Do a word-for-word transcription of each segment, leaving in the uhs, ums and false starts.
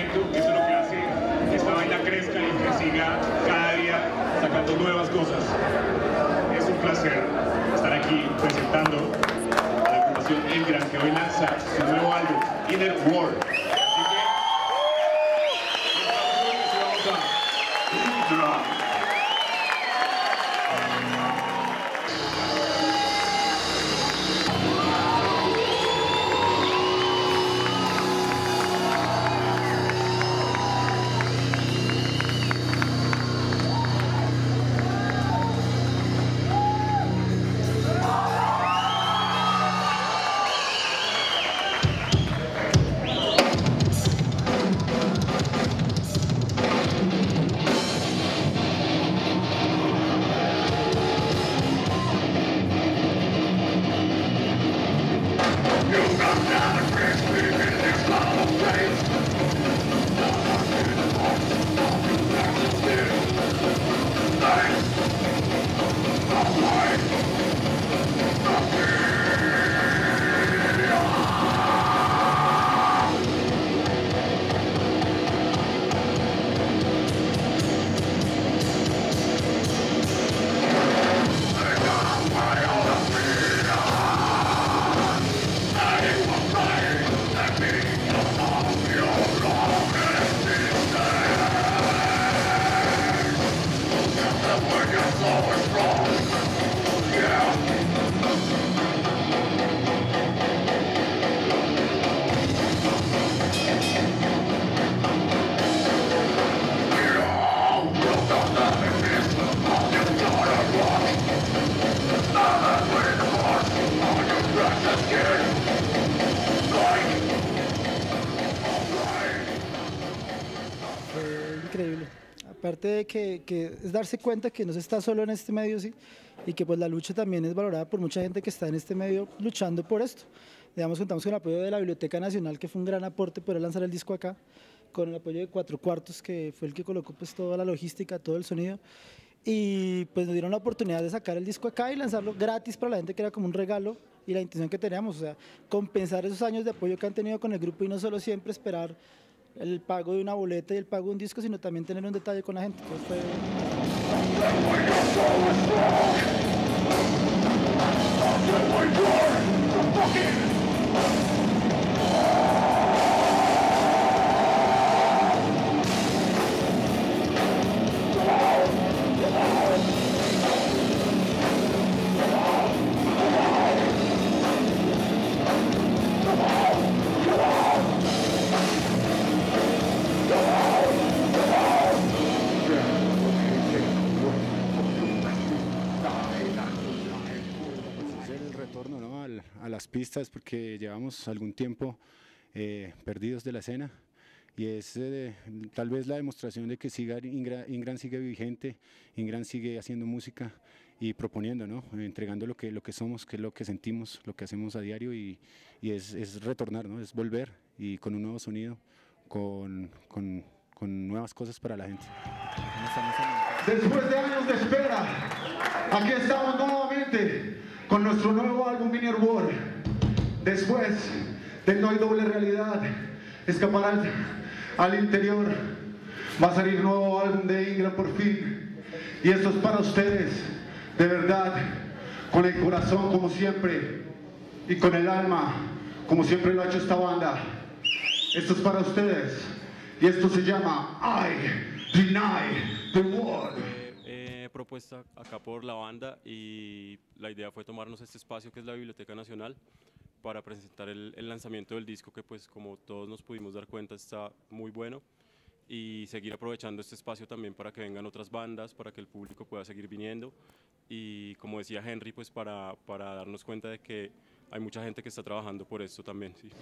talento, eso es lo que hace que esta vaina crezca y que siga cada día sacando nuevas cosas. Es un placer estar aquí presentando a la agrupación Ingram, que hoy lanza su nuevo álbum, Inner World. Así que, vamos a Ingram. Increíble. Aparte de que, que es darse cuenta que no se está solo en este medio, sí, y que pues la lucha también es valorada por mucha gente que está en este medio luchando por esto. Digamos, contamos con el apoyo de la Biblioteca Nacional, que fue un gran aporte poder lanzar el disco acá, con el apoyo de Cuatro Cuartos, que fue el que colocó pues toda la logística, todo el sonido, y pues nos dieron la oportunidad de sacar el disco acá y lanzarlo gratis para la gente, que era como un regalo, y la intención que teníamos, o sea, compensar esos años de apoyo que han tenido con el grupo y no solo siempre esperar el pago de una boleta y el pago de un disco, sino también tener un detalle con la gente. Entonces fue... a las pistas, porque llevamos algún tiempo eh, perdidos de la escena, y es eh, tal vez la demostración de que siga Ingram, Ingram sigue vigente, Ingram sigue haciendo música y proponiendo, ¿no? Entregando lo que, lo que somos, que es lo que sentimos, lo que hacemos a diario, y, y es, es retornar, ¿no? Es volver, y con un nuevo sonido, con, con, con nuevas cosas para la gente. Después de años de espera, aquí estamos nuevamente con nuestro nuevo álbum Inner World. Después de No Hay Doble Realidad, escapar al, al interior, va a salir un nuevo álbum de Ingram por fin. Y esto es para ustedes, de verdad, con el corazón como siempre y con el alma como siempre lo ha hecho esta banda. Esto es para ustedes y esto se llama I Deny the World. Propuesta acá por la banda, y la idea fue tomarnos este espacio que es la Biblioteca Nacional para presentar el, el lanzamiento del disco, que pues como todos nos pudimos dar cuenta está muy bueno, y seguir aprovechando este espacio también para que vengan otras bandas, para que el público pueda seguir viniendo, y como decía Henry, pues para, para darnos cuenta de que hay mucha gente que está trabajando por esto también. Sí.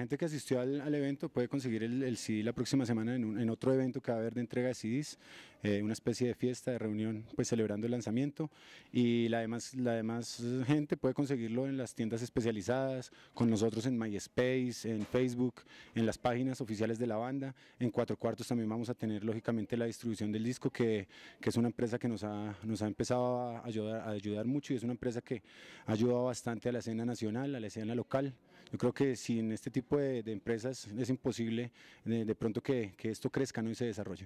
gente que asistió al, al evento puede conseguir el, el C D la próxima semana en, un, en otro evento que va a haber de entrega de C Ds, eh, una especie de fiesta, de reunión, pues celebrando el lanzamiento, y la demás, la demás gente puede conseguirlo en las tiendas especializadas, con nosotros en MySpace, en Facebook, en las páginas oficiales de la banda. En Cuatro Cuartos también vamos a tener lógicamente la distribución del disco, que, que es una empresa que nos ha, nos ha empezado a ayudar, a ayudar mucho, y es una empresa que ha ayudado bastante a la escena nacional, a la escena local. Yo creo que sin este tipo de, de empresas es imposible de, de pronto que, que esto crezca, ¿no?, y se desarrolle.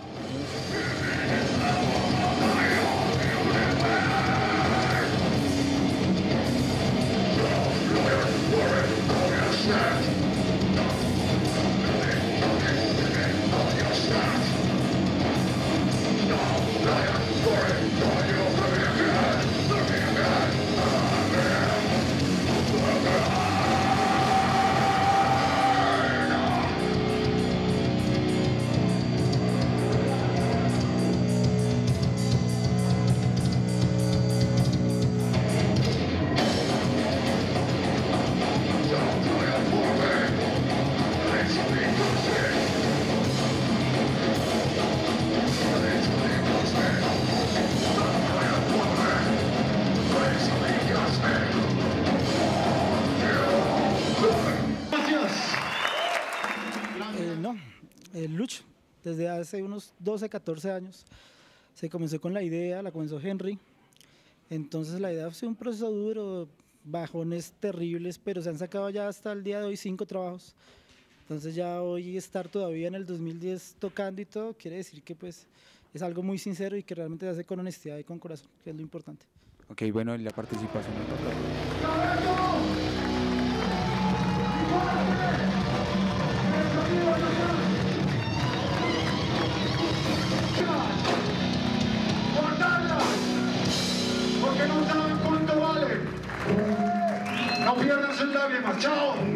El Lucho, desde hace unos doce, catorce años, se comenzó con la idea, la comenzó Henry, entonces la idea fue un proceso duro, bajones terribles, pero se han sacado ya hasta el día de hoy cinco trabajos, entonces ya hoy estar todavía en el dos mil diez tocando y todo, quiere decir que pues es algo muy sincero y que realmente se hace con honestidad y con corazón, que es lo importante. Ok, bueno, la participación en porque no saben cuánto vale. No pierdan sus lágrimas. Chao.